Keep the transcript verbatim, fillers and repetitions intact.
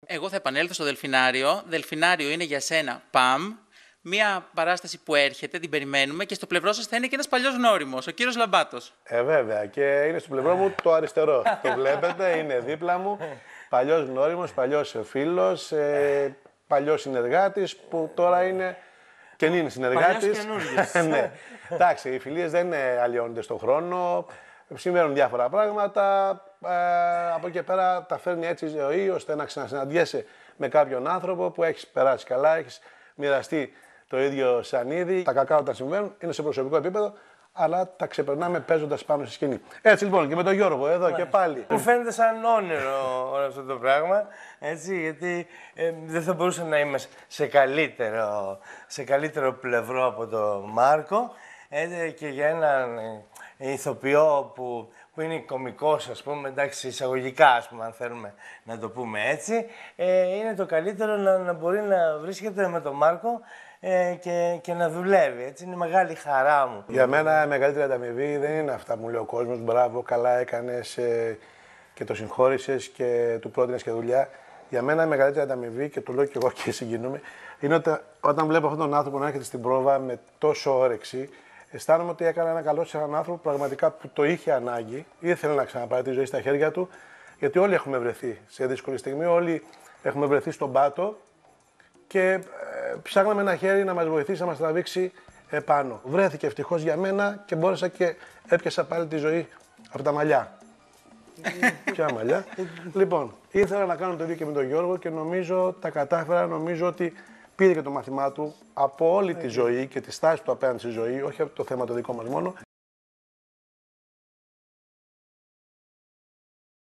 Εγώ θα επανέλθω στο Δελφινάριο. Δελφινάριο είναι για σένα παμ. Μία παράσταση που έρχεται, την περιμένουμε και στο πλευρό σας θα είναι και ένας παλιός γνώριμος, ο κύριος Λαμπάτος. Ε, βέβαια. Και είναι στο πλευρό μου το αριστερό. Το βλέπετε, είναι δίπλα μου. Παλιός γνώριμος, παλιός φίλος, ε, παλιός συνεργάτης που τώρα είναι και είναι συνεργάτης. Ναι. Εντάξει, οι φιλίες δεν αλλοιώνονται στον χρόνο. Συμβαίνουν διάφορα πράγματα. Ε, από εκεί και πέρα τα φέρνει έτσι η ζωή ώστε να ξανασυναντιέσαι με κάποιον άνθρωπο που έχεις περάσει καλά, έχεις μοιραστεί το ίδιο σανίδι. Τα κακά όταν συμβαίνουν είναι σε προσωπικό επίπεδο, αλλά τα ξεπερνάμε παίζοντας πάνω στη σκηνή. Έτσι λοιπόν και με τον Γιώργο εδώ και πάλι. Μου φαίνεται σαν όνειρο όλο αυτό το πράγμα, έτσι, γιατί ε, δεν θα μπορούσα να είμαι σε καλύτερο, σε καλύτερο πλευρό από τον Μάρκο, ε, και για έναν ε, ηθοποιό που, που είναι κωμικός, ας πούμε, εντάξει, εισαγωγικά, ας πούμε, αν θέλουμε να το πούμε έτσι, ε, είναι το καλύτερο να, να μπορεί να βρίσκεται με τον Μάρκο ε, και, και να δουλεύει. Έτσι, είναι μεγάλη χαρά μου. Για μένα η μεγαλύτερη ανταμοιβή δεν είναι αυτά που μου λέει ο κόσμος. Μπράβο, καλά έκανες ε, και το συγχώρησες και του πρότεινες και δουλειά. Για μένα η μεγαλύτερη ανταμοιβή, και το λέω και εγώ και συγκινούμε, είναι ότι όταν βλέπω αυτόν τον άνθρωπο να έρχεται στην πρόβα με τόσο όρεξη, αισθάνομαι ότι έκανα ένα καλό σε έναν άνθρωπο πραγματικά που το είχε ανάγκη, ήθελε να ξαναπάρει τη ζωή στα χέρια του, γιατί όλοι έχουμε βρεθεί σε δύσκολη στιγμή, όλοι έχουμε βρεθεί στον πάτο και ε, ψάχναμε ένα χέρι να μας βοηθήσει, να μας τραβήξει επάνω. Βρέθηκε ευτυχώς για μένα και μπόρεσα και έπιασα πάλι τη ζωή από τα μαλλιά. Ποια μαλλιά. Λοιπόν, ήθελα να κάνω το ίδιο και με τον Γιώργο και νομίζω τα κατάφερα, νομίζω ότι πήρε και το μάθημά του από όλη τη ζωή και τη στάση του απέναντι στη ζωή, όχι από το θέμα το δικό μας μόνο.